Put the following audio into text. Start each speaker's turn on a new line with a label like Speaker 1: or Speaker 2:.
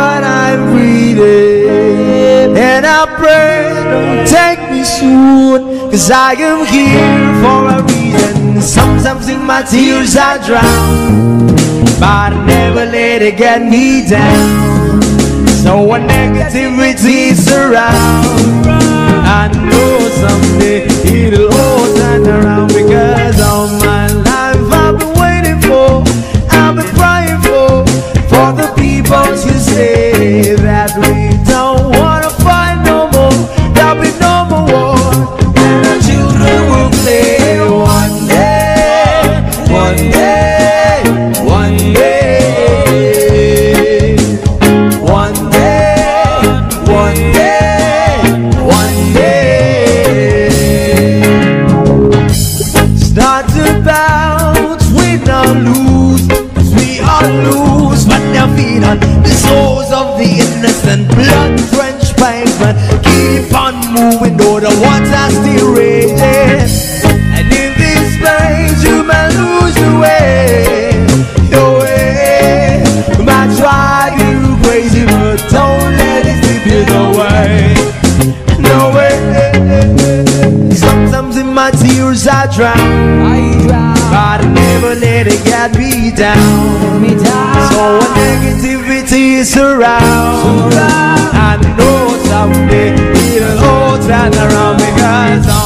Speaker 1: what I'm breathing. And I pray, don't take me soon, 'cause I am here for a reason. Sometimes in my tears I drown, but I never let it get me down. So when negativity surrounds, I know someday it'll all turn around. Because all my life I've been waiting for, I've been crying for the people to say that we don't wanna fight no more. There'll be no more war, and our children will play one day, one day, one day, one day, one day, one day. Start to bounce, win or lose, 'cause we all lose, but now feed on the souls of the innocent, blood-drenched pavement. Keep on moving, though the water's still raging. And in this place you may lose your way, your way. You might drive you crazy, but don't let it slip you away, no way. Sometimes in my tears I drown, but I never let it get me down. So when negativity is around, I know someday it'll all turn around. Because